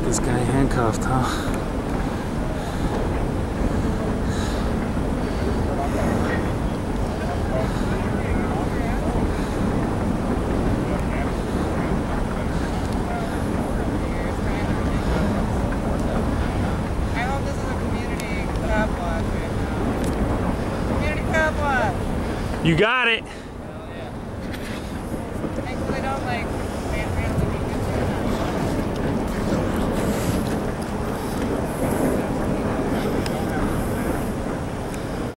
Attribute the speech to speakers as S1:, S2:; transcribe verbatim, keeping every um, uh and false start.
S1: This guy handcuffed, huh?
S2: I hope this is a community cab watch right now. Community cab watch!
S1: You got it!
S2: Hell yeah. Thankfully, don't like